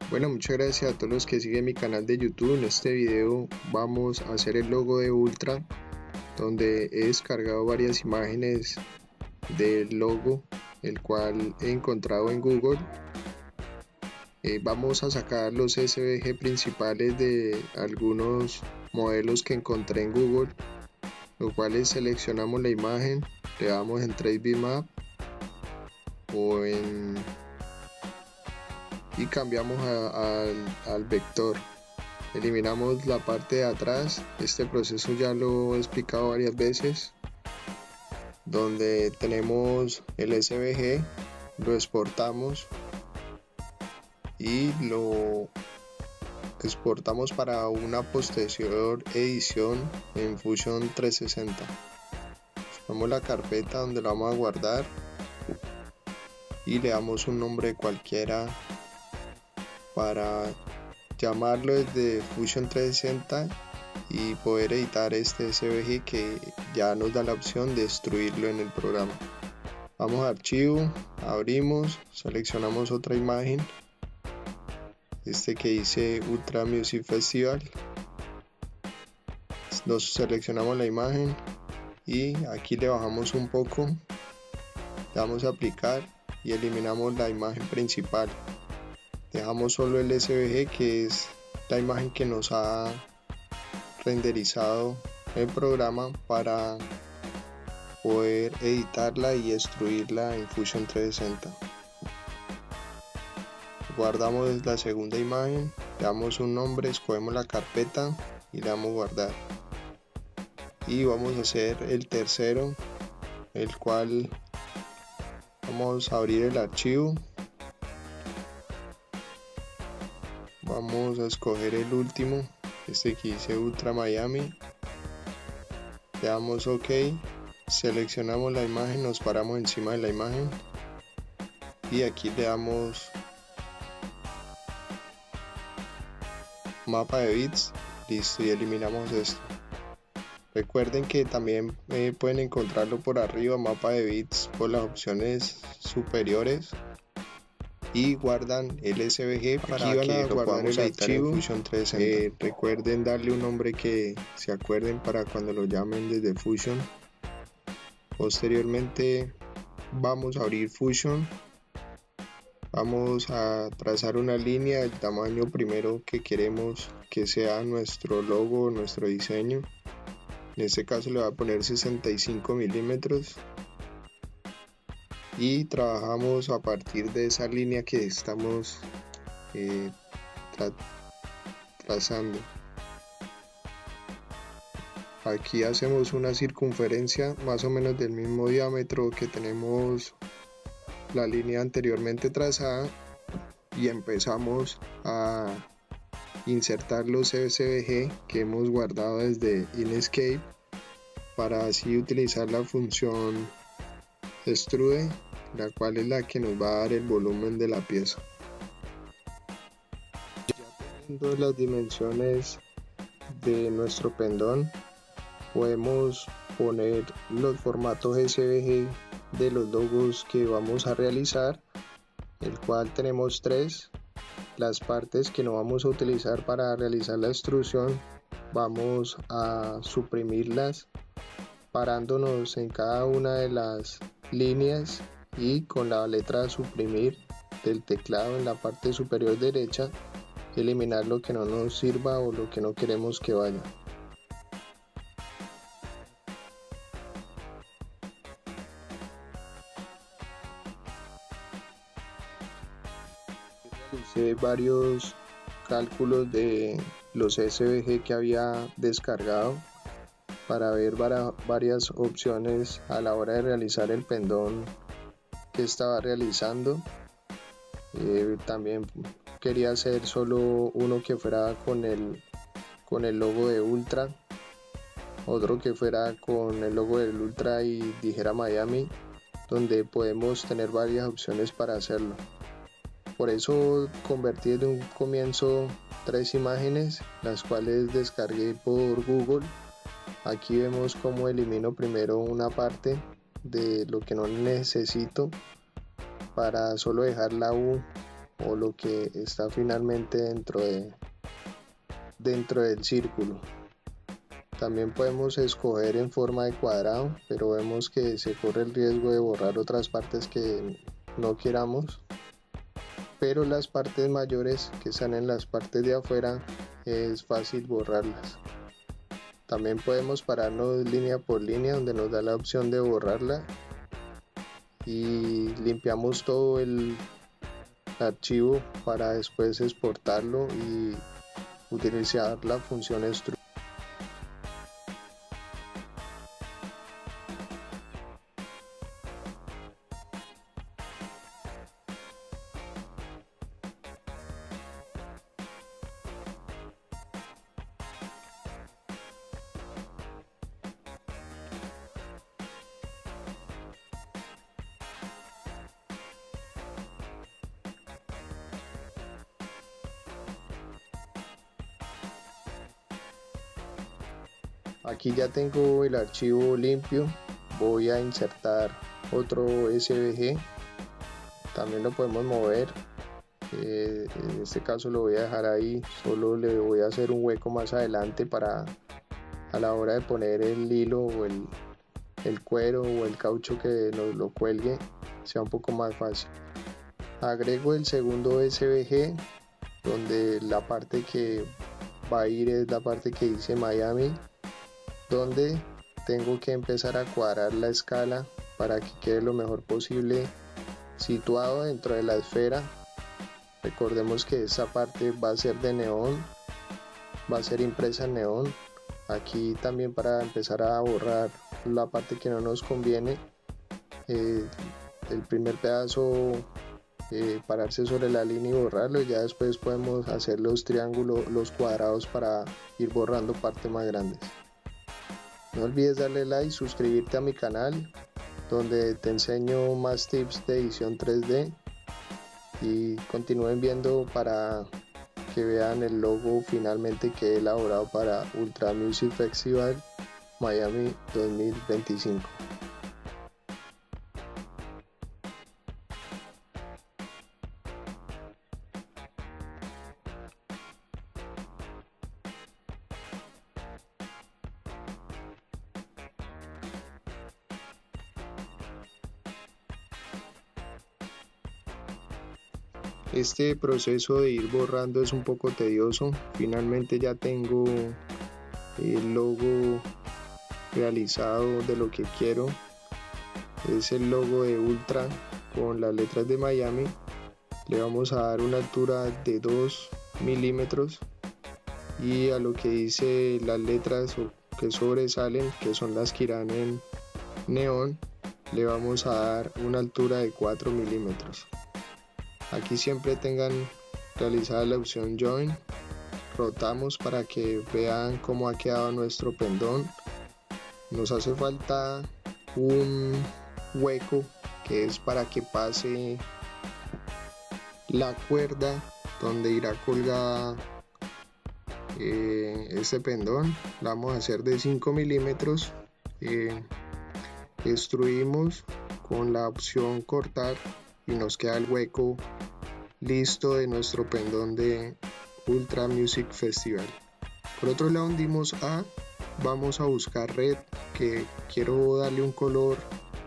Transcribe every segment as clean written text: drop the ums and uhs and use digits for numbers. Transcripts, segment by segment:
Bueno, muchas gracias a todos los que siguen mi canal de YouTube. En este video vamos a hacer el logo de Ultra, donde he descargado varias imágenes del logo, el cual he encontrado en Google. Vamos a sacar los SVG principales de algunos modelos que encontré en Google, los cuales seleccionamos la imagen, le damos en 3 bitmap y cambiamos al vector. Eliminamos la parte de atrás. Este proceso ya lo he explicado varias veces, donde tenemos el SVG, lo exportamos y lo exportamos para una posterior edición en Fusion 360. Vamos a la carpeta donde lo vamos a guardar y le damos un nombre cualquiera para llamarlo desde Fusion 360 y poder editar este SVG que ya nos da la opción de destruirlo en el programa. Vamos a archivo, abrimos, seleccionamos otra imagen, que dice Ultra Music Festival. Nos seleccionamos la imagen y aquí le bajamos un poco, le damos a aplicar y eliminamos la imagen principal. Dejamos solo el SVG, que es la imagen que nos ha renderizado el programa para poder editarla y destruirla en Fusion 360. Guardamos la segunda imagen, le damos un nombre, escogemos la carpeta y le damos guardar. Y vamos a hacer el tercero, el cual vamos a abrir el archivo. Vamos a escoger el último, que dice Ultra Miami. Le damos OK, seleccionamos la imagen, nos paramos encima de la imagen y aquí le damos mapa de bits, listo, y eliminamos esto. Recuerden que también pueden encontrarlo por arriba, mapa de bits, por las opciones superiores, y guardan el SVG para que lo podamos editar en Fusion 360. Recuerden darle un nombre que se acuerden para cuando lo llamen desde Fusion. Posteriormente vamos a abrir Fusion, vamos a trazar una línea del tamaño primero que queremos que sea nuestro logo, nuestro diseño. En este caso le voy a poner 65 milímetros y trabajamos a partir de esa línea que estamos trazando. Aquí hacemos una circunferencia más o menos del mismo diámetro que tenemos la línea anteriormente trazada y empezamos a insertar los SVG que hemos guardado desde Inkscape para así utilizar la función extrude, la cual es la que nos va a dar el volumen de la pieza. Ya teniendo las dimensiones de nuestro pendón, podemos poner los formatos SVG de los logos que vamos a realizar, el cual tenemos 3. Las partes que no vamos a utilizar para realizar la extrusión vamos a suprimirlas parándonos en cada una de las líneas y con la letra suprimir del teclado en la parte superior derecha eliminar lo que no nos sirva o lo que no queremos que vaya. Hice varios cálculos de los SVG que había descargado para ver varias opciones a la hora de realizar el pendón que estaba realizando. También quería hacer solo uno que fuera con el logo de Ultra, otro que fuera con el logo del Ultra y dijera Miami, donde podemos tener varias opciones para hacerlo. Por eso convertí desde un comienzo 3 imágenes, las cuales descargué por Google. Aquí vemos cómo elimino primero una parte de lo que no necesito para solo dejar la U o lo que está finalmente dentro del círculo. También podemos escoger en forma de cuadrado, pero vemos que se corre el riesgo de borrar otras partes que no queramos, pero las partes mayores que están en las partes de afuera es fácil borrarlas. También podemos pararnos línea por línea donde nos da la opción de borrarla y limpiamos todo el archivo para después exportarlo y utilizar la función extrude. Aquí ya tengo el archivo limpio, voy a insertar otro SVG, también lo podemos mover, en este caso lo voy a dejar ahí, solo le voy a hacer un hueco más adelante para a la hora de poner el hilo o el cuero o el caucho que nos lo cuelgue sea un poco más fácil. Agrego el segundo SVG, donde la parte que va a ir es la parte que dice Miami, donde tengo que empezar a cuadrar la escala para que quede lo mejor posible situado dentro de la esfera. Recordemos que esta parte va a ser de neón, va a ser impresa en neón. Aquí también, para empezar a borrar la parte que no nos conviene, el primer pedazo, pararse sobre la línea y borrarlo, y ya después podemos hacer los triángulos, los cuadrados, para ir borrando partes más grandes. No olvides darle like, suscribirte a mi canal, donde te enseño más tips de edición 3D, y continúen viendo para que vean el logo finalmente que he elaborado para Ultra Music Festival Miami 2025. Este proceso de ir borrando es un poco tedioso. Finalmente ya tengo el logo realizado de lo que quiero. Es el logo de Ultra con las letras de Miami. Le vamos a dar una altura de 2 milímetros, y a lo que dice las letras que sobresalen, que son las que irán en neón, le vamos a dar una altura de 4 milímetros. Aquí siempre tengan realizada la opción Join, rotamos para que vean cómo ha quedado nuestro pendón. Nos hace falta un hueco que es para que pase la cuerda donde irá colgada este pendón. La vamos a hacer de 5 milímetros. Extruimos con la opción cortar y nos queda el hueco listo de nuestro pendón de Ultra Music Festival. Por otro lado, dimos A, vamos a buscar red, que quiero darle un color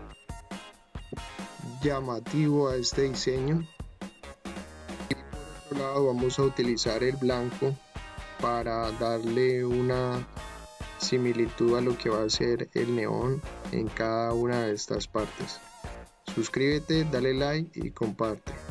llamativo a este diseño. Y por otro lado vamos a utilizar el blanco para darle una similitud a lo que va a ser el neón en cada una de estas partes. Suscríbete, dale like y comparte.